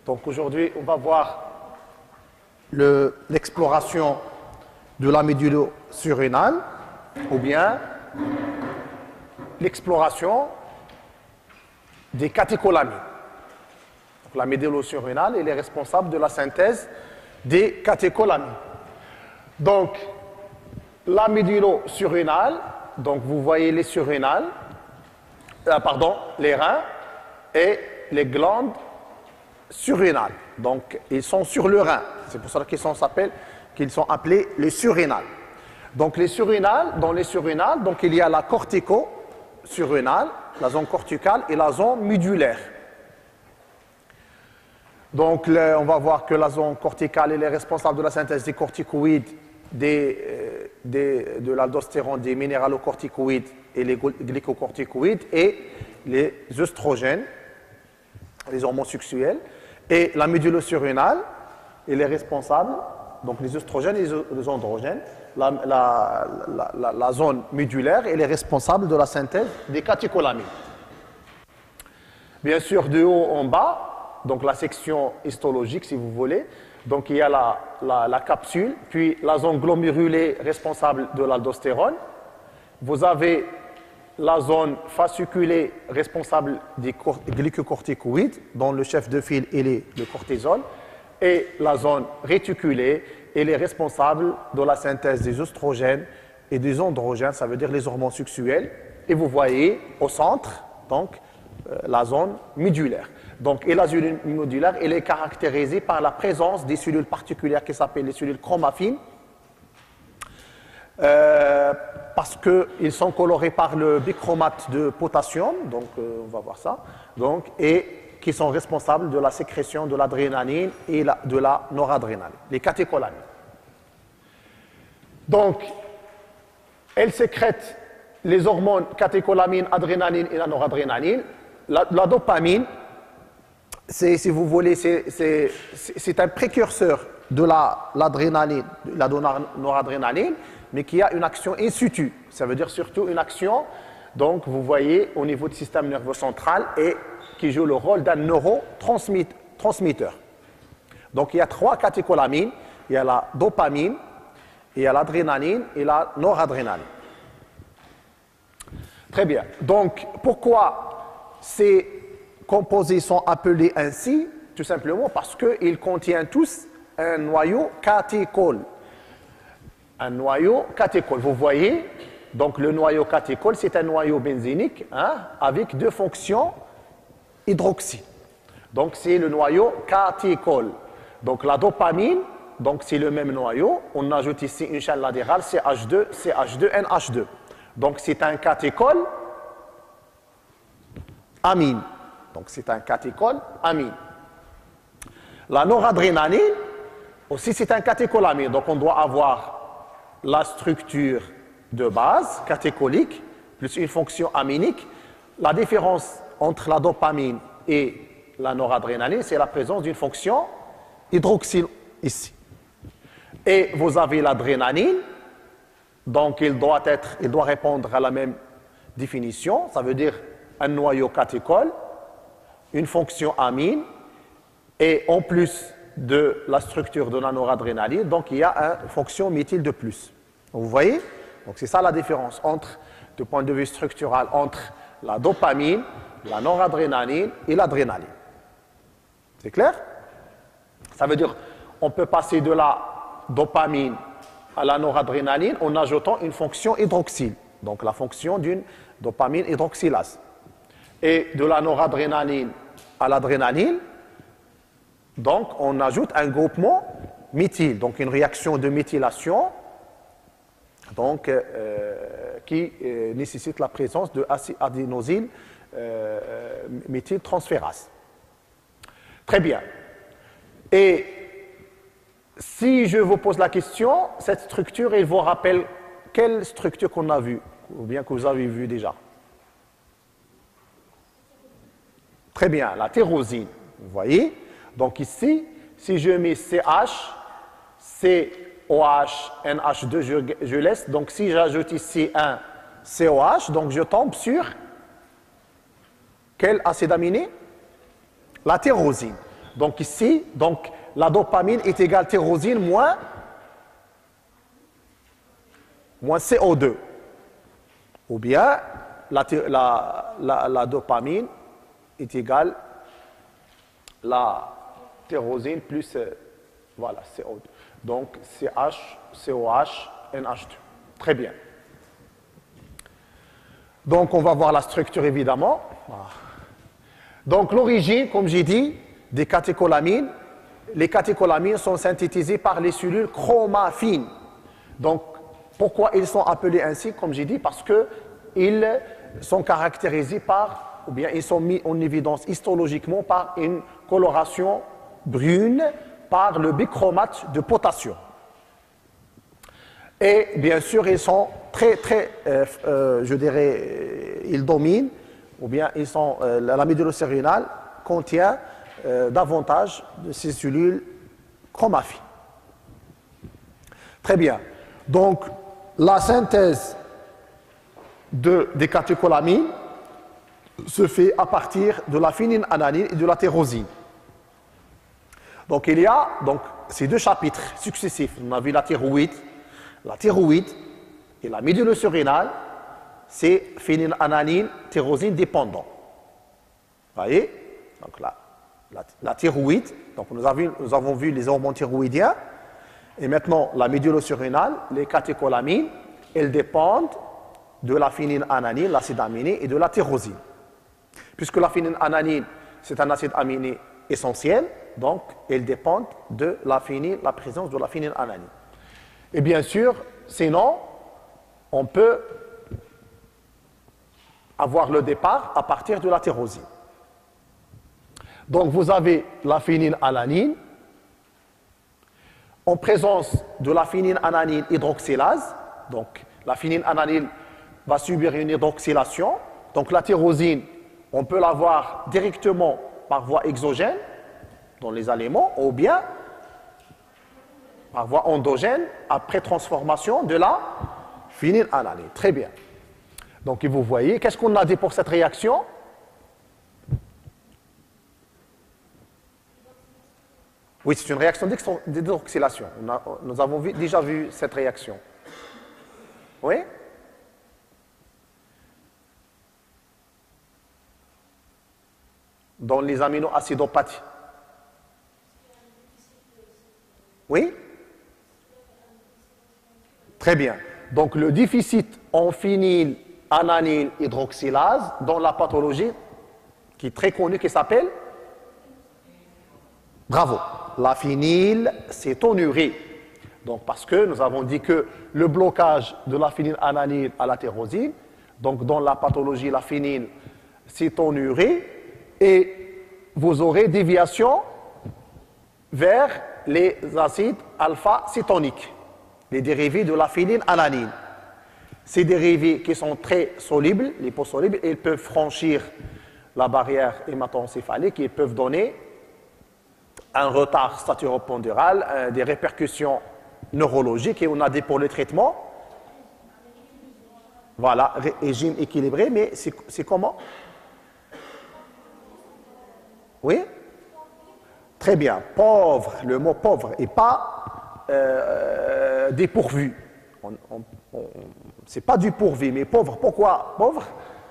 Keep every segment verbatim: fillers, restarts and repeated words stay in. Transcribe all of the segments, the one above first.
Donc aujourd'hui, on va voir l'exploration de la médulo-surrénale ou bien l'exploration des catécholamines. Donc, la médulo-surrénale, elle est responsable de la synthèse des catécholamines. Donc, la médulo-surrénale, donc vous voyez les surrénales, euh, pardon, les reins et les glandes surrénales. Donc, ils sont sur le rein. C'est pour ça qu'ils sont, qu'ils sont appelés les surrénales. Donc, les surrénales, dans les surrénales, donc il y a la cortico-surrénale, la zone corticale et la zone médulaire. Donc, le, on va voir que la zone corticale elle est responsable de la synthèse des corticoïdes, des, euh, des, de l'aldostérone, des minéralocorticoïdes et les glycocorticoïdes et les œstrogènes, les hormones sexuelles. Et la médulo-surrénale, elle est responsable, donc les œstrogènes et les androgènes, la, la, la, la, la zone médulaire, elle est responsable de la synthèse des catécholamines. Bien sûr, de haut en bas, donc la section histologique, si vous voulez, donc il y a la, la, la capsule, puis la zone glomérulée responsable de l'aldostérone. Vous avez la zone fasciculée responsable des glycocorticoïdes, dont le chef de file est le cortisol, et la zone réticulée, elle est responsable de la synthèse des œstrogènes et des androgènes, ça veut dire les hormones sexuelles. Et vous voyez au centre, donc, euh, la zone médulaire. Donc, et la zone médulaire, elle est caractérisée par la présence des cellules particulières qui s'appellent les cellules chromaffines, euh, parce qu'ils sont colorés par le bichromate de potassium, donc euh, on va voir ça, donc, et qui sont responsables de la sécrétion de l'adrénaline et la, de la noradrénaline, les catécholamines. Donc, elles sécrètent les hormones catécholamine, adrénaline et la noradrénaline. La, la dopamine, c'est, si vous voulez, c'est un précurseur de l'adrénaline, la, la noradrénaline, mais qui a une action in situ. Ça veut dire surtout une action, donc vous voyez, au niveau du système nerveux central et qui joue le rôle d'un neurotransmetteur. Donc il y a trois catécholamines, il y a la dopamine, il y a l'adrénaline et la noradrénaline. Très bien. Donc pourquoi ces composés sont appelés ainsi? Tout simplement parce qu'ils contiennent tous un noyau catéchol. Un noyau catéchol. Vous voyez, donc le noyau catéchol, c'est un noyau benzénique hein, avec deux fonctions hydroxy. Donc c'est le noyau catéchol. Donc la dopamine, donc c'est le même noyau. On ajoute ici une chaîne latérale C H deux, C H deux, N H deux. Donc c'est un catéchol amine. Donc c'est un catéchol amine. La noradrénaline aussi c'est un catécholamine. Donc on doit avoir la structure de base catécholique plus une fonction aminique. La différence entre la dopamine et la noradrénaline, c'est la présence d'une fonction hydroxyle ici. Et vous avez l'adrénaline, donc il doit, être, il doit répondre à la même définition, ça veut dire un noyau catéchol, une fonction amine, et en plus de la structure de la noradrénaline, donc il y a une fonction méthyle de plus. Vous voyez? Donc c'est ça la différence entre, du point de vue structural, entre la dopamine, la noradrénaline et l'adrénaline. C'est clair? Ça veut dire on peut passer de la dopamine à la noradrénaline en ajoutant une fonction hydroxyle, donc la fonction d'une dopamine hydroxylase. Et de la noradrénaline à l'adrénaline, donc on ajoute un groupement méthyle, donc une réaction de méthylation donc, euh, qui euh, nécessite la présence de adénosyl euh, méthyltransférase. Très bien. Et si je vous pose la question, cette structure, elle vous rappelle quelle structure qu'on a vue, ou bien que vous avez vue déjà? Très bien, la tyrosine. Vous voyez? Donc ici, si je mets C H, C O H, N H deux, je, je laisse. Donc si j'ajoute ici un C O H, donc je tombe sur quel acide aminé? La tyrosine. Donc ici, donc, la dopamine est égale à tyrosine moins, moins C O deux. Ou bien la, la, la, la dopamine est égale à la tyrosine plus euh, voilà, C O deux. Donc C H, C O H, N H deux. Très bien. Donc on va voir la structure évidemment. Voilà. Donc l'origine, comme j'ai dit, des catécholamines, les catécholamines sont synthétisées par les cellules chromaffines. Donc pourquoi ils sont appelés ainsi, comme j'ai dit, parce qu'ils sont caractérisés par, ou bien ils sont mis en évidence histologiquement par une coloration brune par le bichromate de potassium. Et bien sûr, ils sont très, très, euh, euh, je dirais, euh, ils dominent, ou bien ils sont, euh, la médullocérébrale contient euh, davantage de ces cellules chromaffines. Très bien. Donc, la synthèse de, des catécholamines se fait à partir de la phénylalanine et de la tyrosine. Donc, il y a donc, ces deux chapitres successifs. On a vu la thyroïde. La thyroïde et la médullocérébrale, c'est phénylalanine, tyrosine dépendant. Vous voyez? Donc, la, la, la thyroïde, donc nous avons, nous avons vu les hormones thyroïdiens. Et maintenant, la médullocérébrale, les catécholamines, elles dépendent de la phénylalanine, l'acide aminé, et de la tyrosine. Puisque la phénylalanine, c'est un acide aminé essentiel, donc elles dépendent de la phényl, la présence de la phénylalanine. Et bien sûr, sinon, on peut avoir le départ à partir de la tyrosine. Donc vous avez la phénylalanine, en présence de la phénylalanine hydroxylase, donc la phénylalanine va subir une hydroxylation, donc la tyrosine, on peut l'avoir directement par voie exogène dans les aliments, ou bien par voie endogène après transformation de la phénylalanine. Très bien. Donc vous voyez, qu'est-ce qu'on a dit pour cette réaction? Oui, c'est une réaction d'hydroxylation. Nous avons vu, déjà vu cette réaction. Oui? Dans les aminoacidopathies. Oui? Très bien. Donc le déficit en phénylalanine hydroxylase dans la pathologie qui est très connue, qui s'appelle? Bravo. La phénylcétonurie. Donc parce que nous avons dit que le blocage de la phénylalanine à la tyrosine, donc dans la pathologie, la phénylcétonurie, et vous aurez déviation vers les acides alpha-cétoniques, les dérivés de la phénylalanine. Ces dérivés qui sont très solubles, liposolubles, ils peuvent franchir la barrière hémato-encéphalique et peuvent donner un retard staturopondéral, euh, des répercussions neurologiques, et on a des pour le traitement. Voilà, régime équilibré, mais c'est comment? Oui? Très bien. Pauvre, le mot pauvre et pas euh, dépourvu. On, on, on, c'est pas du pourvu, mais pauvre. Pourquoi pauvre?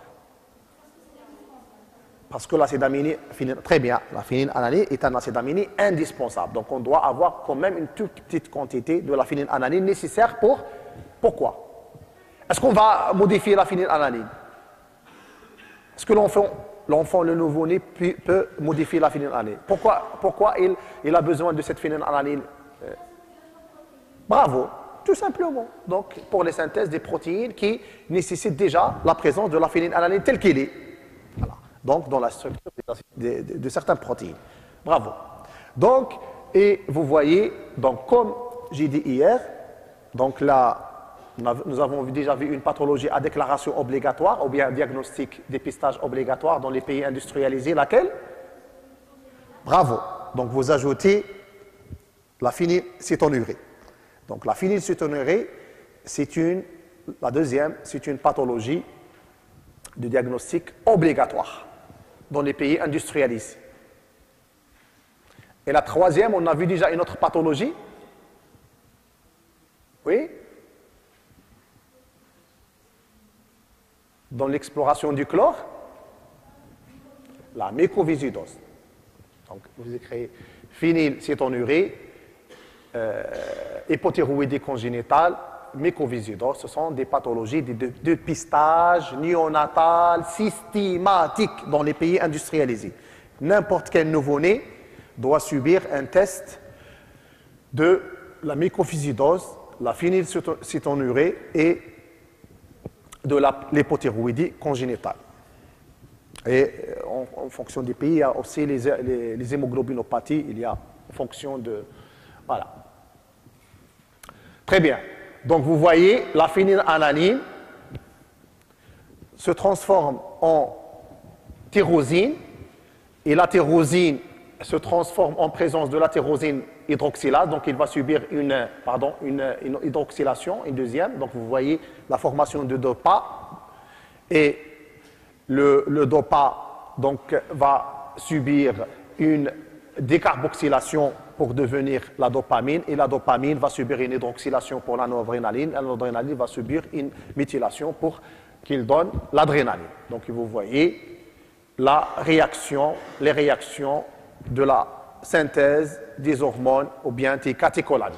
Parce que l'acide aminé, très bien, la phénylalanine est un acide aminé indispensable. Donc on doit avoir quand même une toute petite quantité de la phénylalanine nécessaire pour... Pourquoi? Est-ce qu'on va modifier la phénylalanine? Est-ce que l'enfant, l'enfant, le nouveau-né peut, peut modifier la phénylalanine? Pourquoi, pourquoi il, il a besoin de cette phénylalanine? euh, Bravo, tout simplement. Donc pour les synthèses des protéines qui nécessitent déjà la présence de la phénylalanine telle qu'elle est. Voilà. Donc dans la structure de, de, de certaines protéines. Bravo. Donc, et vous voyez, donc comme j'ai dit hier, donc là, nous avons déjà vu une pathologie à déclaration obligatoire, ou bien un diagnostic dépistage obligatoire dans les pays industrialisés, laquelle? Bravo. Donc vous ajoutez la phénylcétonurie. Donc la phénylcétonurie, c'est une, la deuxième, c'est une pathologie de diagnostic obligatoire dans les pays industrialisés. Et la troisième, on a vu déjà une autre pathologie. Oui? Dans l'exploration du chlore, la mucoviscidose. Donc, vous écrivez phénylcétonurée, euh, hypothyroïdie congénitale, mucoviscidose. Ce sont des pathologies de dépistage néonatal systématique dans les pays industrialisés. N'importe quel nouveau-né doit subir un test de la mucoviscidose, la phénylcétonurée et de l'hypothyroïdie congénitale. Et en, en fonction des pays, il y a aussi les, les, les hémoglobinopathies, il y a en fonction de... Voilà. Très bien. Donc vous voyez, la phénylalanine se transforme en tyrosine, et la tyrosine se transforme en présence de la tyrosine hydroxylase, donc il va subir une, pardon, une, une hydroxylation, une deuxième. Donc vous voyez la formation de DOPA, et le, le DOPA donc, va subir une décarboxylation pour devenir la dopamine, et la dopamine va subir une hydroxylation pour la noradrénaline, et la noradrénaline va subir une méthylation pour qu'il donne l'adrénaline. Donc vous voyez la réaction, les réactions de la synthèse des hormones ou bien des catécholamines.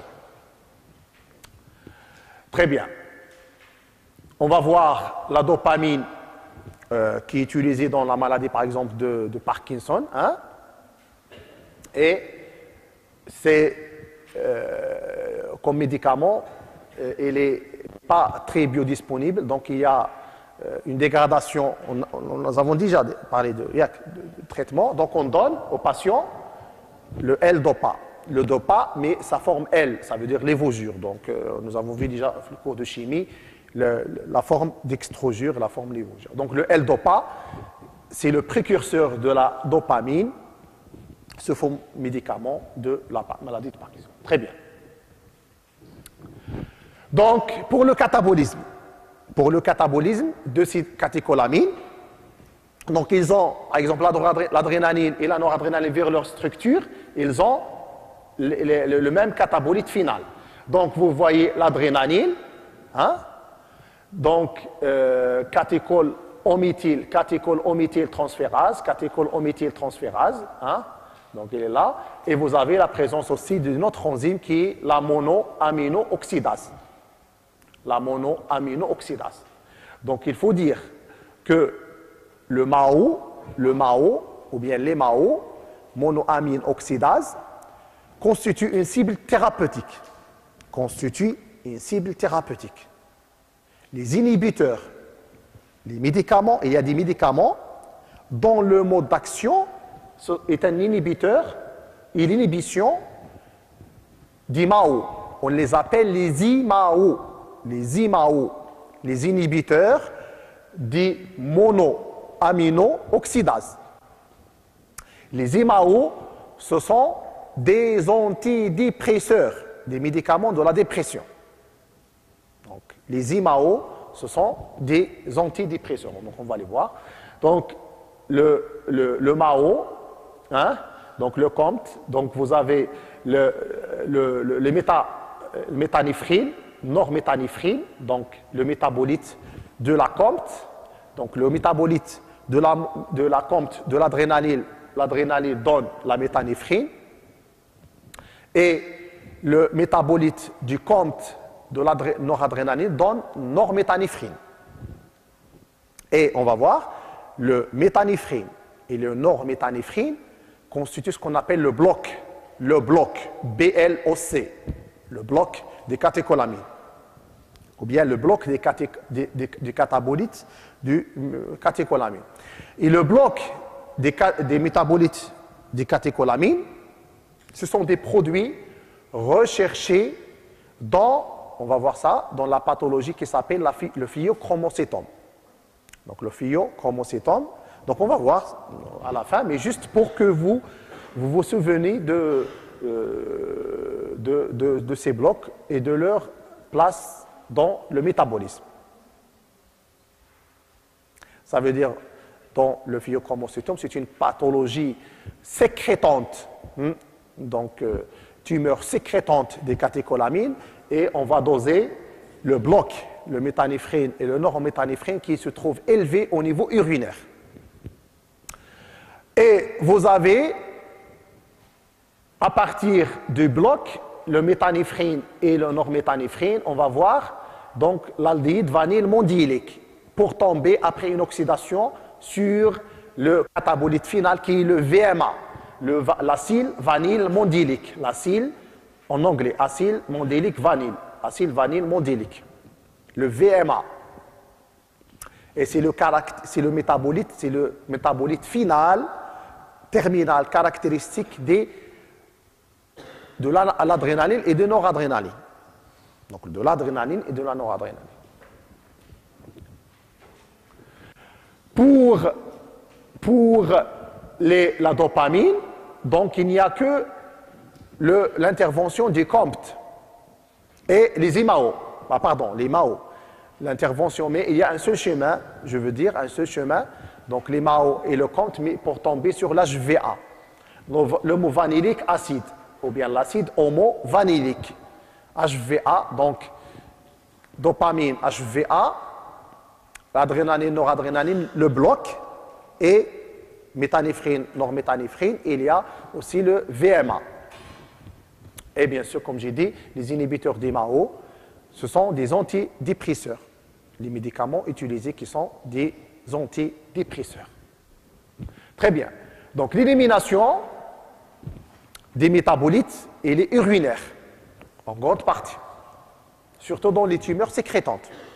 Très bien. On va voir la dopamine euh, qui est utilisée dans la maladie, par exemple, de, de Parkinson. Hein? Et c'est euh, comme médicament, euh, il n'est pas très biodisponible, donc il y a euh, une dégradation. On, on, nous avons déjà parlé de, de, de traitement, donc on donne aux patients le L-DOPA. Le DOPA, mais sa forme L, ça veut dire lévosure. Donc, euh, nous avons vu déjà dans le cours de chimie le, le, la forme dextrosure, la forme lévosure. Donc, le L-DOPA, c'est le précurseur de la dopamine, ce faux médicament de la maladie de Parkinson. Très bien. Donc, pour le catabolisme, pour le catabolisme de ces catécholamines, donc ils ont, par exemple, l'adrénaline et la noradrénaline vers leur structure, ils ont le, le, le même catabolite final. Donc, vous voyez l'adrénaline, hein? Donc, euh, catéchol ométhyl, catéchol ométhyl transférase, catéchol ométhyl transférase, hein? Donc, il est là. Et vous avez la présence aussi d'une autre enzyme qui est la monoaminooxydase. La monoaminooxydase. Donc, il faut dire que le M A O, le M A O, ou bien les M A O, monoamine oxydase, constitue une cible thérapeutique. Constitue une cible thérapeutique. Les inhibiteurs, les médicaments, et il y a des médicaments dont le mode d'action est un inhibiteur et l'inhibition du M A O. On les appelle les I M A O. Les I M A O, les inhibiteurs du monoaminooxydase. Les I M A O, ce sont des antidépresseurs, des médicaments de la dépression. Donc, les I M A O, ce sont des antidépresseurs. Donc, on va les voir. Donc, le, le, le M A O, hein, donc le C O M T, donc vous avez le, le, le, le, méta, le méthanéphryl, norméthanéphryl, donc le métabolite de la C O M T, donc le métabolite de la, de la C O M T, de l'adrénaline, l'adrénaline donne la méthanéphryl, et le métabolite du C O M T de la noradrénaline donne norméthanéphryl. Et on va voir, le méthanéphryl et le norméthanéphryl constituent ce qu'on appelle le bloc, le bloc B L O C, le bloc des catécholamines, ou bien le bloc des, caté, des, des, des catabolites du euh, catécholamine. Et le bloc des, des métabolites des catécholamines, ce sont des produits recherchés dans, on va voir ça, dans la pathologie qui s'appelle le phéochromocytome. Donc le phéochromocytome, donc on va voir à la fin, mais juste pour que vous vous, vous souvenez de, euh, de, de, de ces blocs et de leur place dans le métabolisme. Ça veut dire, dans le phéochromocytome, c'est une pathologie sécrétante, hein, donc euh, tumeur sécrétante des catécholamines, et on va doser le bloc, le méthanéphrine et le norméthanéphrine qui se trouvent élevés au niveau urinaire. Et vous avez, à partir du bloc, le méthanéphrine et le norméthanéphrine, on va voir donc l'aldéhyde vanyle mondiélique pour tomber après une oxydation sur le catabolite final qui est le V M A, l'acyle vanyle mondiélique. L'acyle, en anglais, acyle mondiélique vanyle, acyle vanyle mondiélique, le V M A. Et c'est le, le métabolite, c'est le métabolite final, terminal, caractéristique des, de l'adrénaline et de noradrénaline. Donc de l'adrénaline et de la noradrénaline. Pour, pour les, la dopamine, donc il n'y a que l'intervention du C O M T et les I M A O. Ah, pardon, les I M A O. L'intervention, mais il y a un seul chemin, je veux dire, un seul chemin, donc les I M A O et le C O M T, mais pour tomber sur l'H V A, l'homovanylique acide, ou bien l'acide homovanylique. H V A, donc dopamine, H V A, l'adrénaline, noradrénaline, le bloc, et méthanéphrine, norméthanéphrine, il y a aussi le V M A. Et bien sûr, comme j'ai dit, les inhibiteurs d'I M A O, ce sont des antidépresseurs. Les médicaments utilisés qui sont des antidépresseurs. Très bien. Donc l'élimination des métabolites, elle est urinaire, en grande partie, surtout dans les tumeurs sécrétantes.